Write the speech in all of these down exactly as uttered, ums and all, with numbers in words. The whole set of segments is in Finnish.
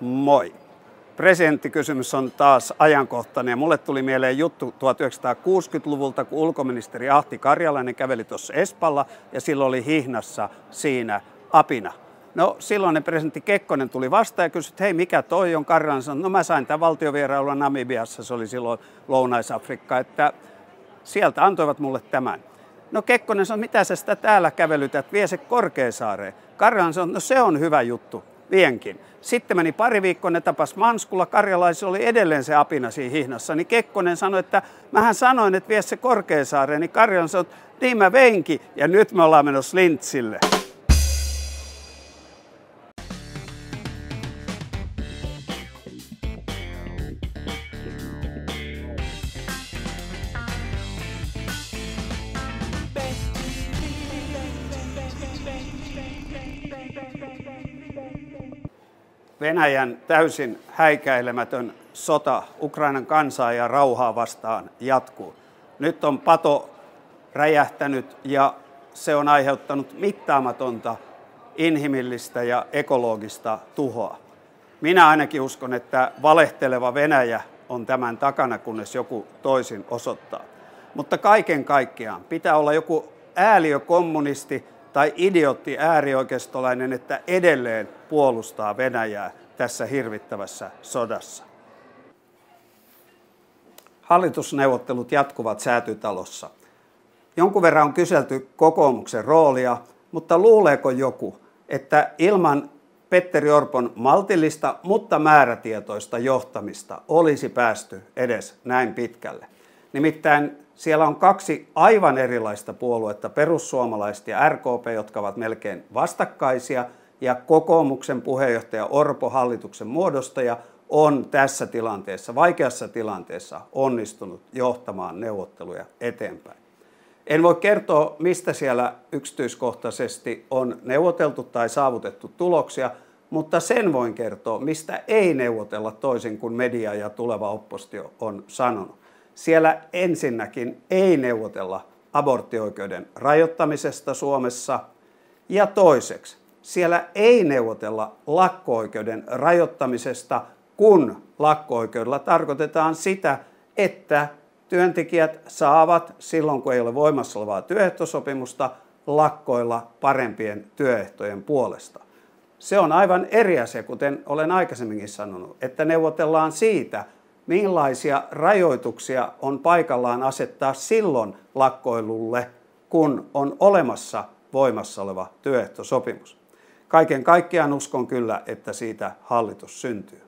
Moi. Presidenttikysymys on taas ajankohtainen ja mulle tuli mieleen juttu tuhatyhdeksänsataakuusikymmentäluvulta, kun ulkoministeri Ahti Karjalainen käveli tuossa Espalla ja silloin oli hihnassa siinä apina. No silloinen presidentti Kekkonen tuli vastaan ja kysyi, että hei, mikä toi on? Karjalainen sanoi, no mä sain tämän valtiovierailulla Namibiassa, se oli silloin Lounais-Afrikka, että sieltä antoivat mulle tämän. No Kekkonen sanoi, mitä sä sitä täällä kävelytät, vie se Korkeasaareen. Karjalainen sanoi, no se on hyvä juttu, vienkin. Sitten meni pari viikkoa, ne tapas Manskulla, Karjalaisilla oli edelleen se apina siinä hihnassa, niin Kekkonen sanoi, että mähän sanoin, että vie se Korkeasaareen, niin Karjalainen sanoi, että niin mä veinkin, ja nyt me ollaan menossa lintsille. Venäjän täysin häikäilemätön sota Ukrainan kansaa ja rauhaa vastaan jatkuu. Nyt on pato räjähtänyt ja se on aiheuttanut mittaamatonta inhimillistä ja ekologista tuhoa. Minä ainakin uskon, että valehteleva Venäjä on tämän takana, kunnes joku toisin osoittaa. Mutta kaiken kaikkiaan pitää olla joku ääliökommunisti tai idiootti äärioikeistolainen, että edelleen puolustaa Venäjää tässä hirvittävässä sodassa. Hallitusneuvottelut jatkuvat Säätytalossa. Jonkun verran on kyselty kokoomuksen roolia, mutta luuleeko joku, että ilman Petteri Orpon maltillista, mutta määrätietoista johtamista olisi päästy edes näin pitkälle? Nimittäin siellä on kaksi aivan erilaista puoluetta, perussuomalaiset ja R K P, jotka ovat melkein vastakkaisia, ja kokoomuksen puheenjohtaja Orpo, hallituksen muodostaja, on tässä tilanteessa, vaikeassa tilanteessa onnistunut johtamaan neuvotteluja eteenpäin. En voi kertoa, mistä siellä yksityiskohtaisesti on neuvoteltu tai saavutettu tuloksia, mutta sen voin kertoa, mistä ei neuvotella toisin kuin media ja tuleva oppositio on sanonut. Siellä ensinnäkin ei neuvotella aborttioikeuden rajoittamisesta Suomessa ja toiseksi siellä ei neuvotella lakko-oikeuden rajoittamisesta, kun lakko-oikeudella tarkoitetaan sitä, että työntekijät saavat silloin, kun ei ole voimassa olevaa työehtosopimusta, lakkoilla parempien työehtojen puolesta. Se on aivan eri asia, kuten olen aikaisemminkin sanonut, että neuvotellaan siitä, millaisia rajoituksia on paikallaan asettaa silloin lakkoilulle, kun on olemassa voimassa oleva työehtosopimus. Kaiken kaikkiaan uskon kyllä, että siitä hallitus syntyy.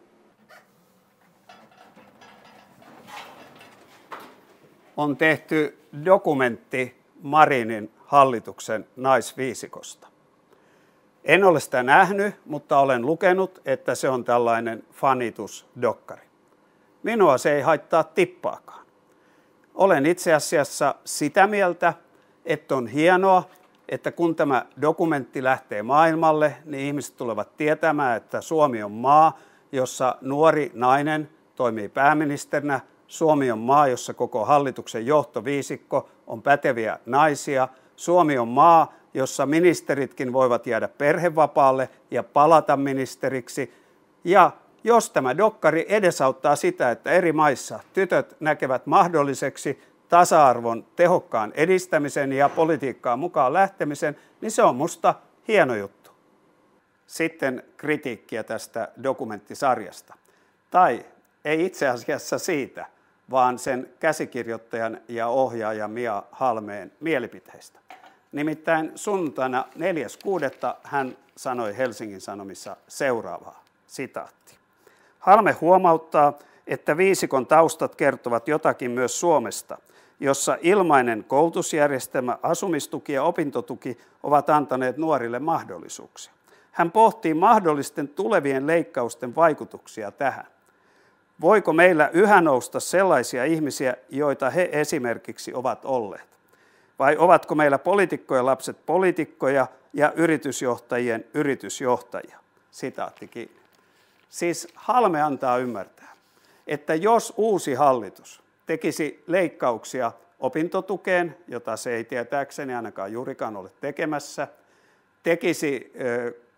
On tehty dokumentti Marinin hallituksen naisviisikosta. En ole sitä nähnyt, mutta olen lukenut, että se on tällainen fanitusdokkari. Minua se ei haittaa tippaakaan. Olen itse asiassa sitä mieltä, että on hienoa, että kun tämä dokumentti lähtee maailmalle, niin ihmiset tulevat tietämään, että Suomi on maa, jossa nuori nainen toimii pääministerinä. Suomi on maa, jossa koko hallituksen johtoviisikko on päteviä naisia. Suomi on maa, jossa ministeritkin voivat jäädä perhevapaalle ja palata ministeriksi. Ja jos tämä dokkari edesauttaa sitä, että eri maissa tytöt näkevät mahdolliseksi tasa-arvon tehokkaan edistämisen ja politiikkaan mukaan lähtemisen, niin se on musta hieno juttu. Sitten kritiikkiä tästä dokumenttisarjasta. Tai ei itse asiassa siitä, vaan sen käsikirjoittajan ja ohjaajan Mia Halmeen mielipiteistä. Nimittäin sunnuntaina neljäs kuudetta hän sanoi Helsingin Sanomissa seuraavaa, sitaatti. Halme huomauttaa, että viisikon taustat kertovat jotakin myös Suomesta, jossa ilmainen koulutusjärjestelmä, asumistuki ja opintotuki ovat antaneet nuorille mahdollisuuksia. Hän pohtii mahdollisten tulevien leikkausten vaikutuksia tähän. Voiko meillä yhä nousta sellaisia ihmisiä, joita he esimerkiksi ovat olleet? Vai ovatko meillä poliitikkojen lapset poliitikkoja ja yritysjohtajien yritysjohtajia? Sitaatti kiinni. Siis Halme antaa ymmärtää, että jos uusi hallitus tekisi leikkauksia opintotukeen, jota se ei tietääkseni ainakaan juurikaan ole tekemässä, tekisi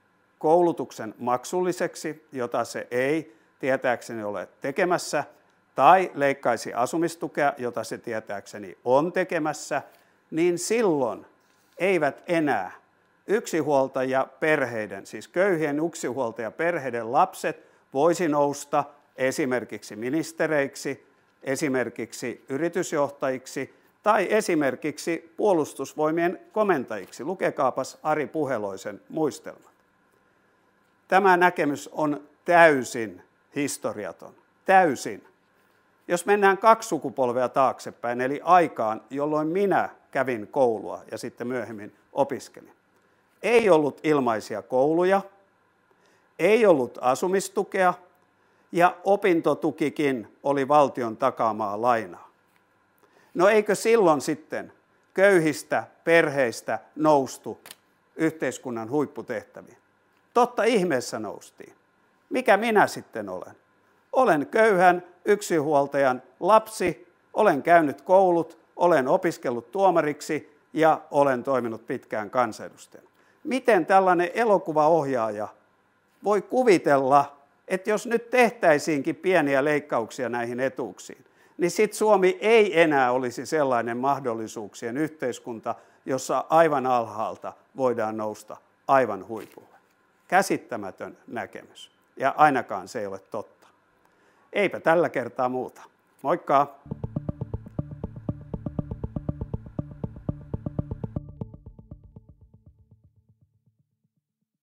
koulutuksen maksulliseksi, jota se ei tietääkseni ole tekemässä, tai leikkaisi asumistukea, jota se tietääkseni on tekemässä, niin silloin eivät enää yksinhuoltajaperheiden, siis köyhien yksinhuoltajaperheiden lapset voisi nousta esimerkiksi ministereiksi, esimerkiksi yritysjohtajiksi tai esimerkiksi puolustusvoimien komentajiksi. Lukekaapas Ari Puheloisen muistelmat. Tämä näkemys on täysin historiaton. Täysin. Jos mennään kaksi sukupolvea taaksepäin, eli aikaan, jolloin minä kävin koulua ja sitten myöhemmin opiskelin. Ei ollut ilmaisia kouluja, ei ollut asumistukea ja opintotukikin oli valtion takaamaa lainaa. No eikö silloin sitten köyhistä perheistä noustu yhteiskunnan huipputehtäviin? Totta ihmeessä noustiin. Mikä minä sitten olen? Olen köyhän yksinhuoltajan lapsi, olen käynyt koulut, olen opiskellut tuomariksi ja olen toiminut pitkään kansanedustajana. Miten tällainen elokuvaohjaaja voi kuvitella, että jos nyt tehtäisiinkin pieniä leikkauksia näihin etuuksiin, niin sitten Suomi ei enää olisi sellainen mahdollisuuksien yhteiskunta, jossa aivan alhaalta voidaan nousta aivan huipulle. Käsittämätön näkemys. Ja ainakaan se ei ole totta. Eipä tällä kertaa muuta. Moikka!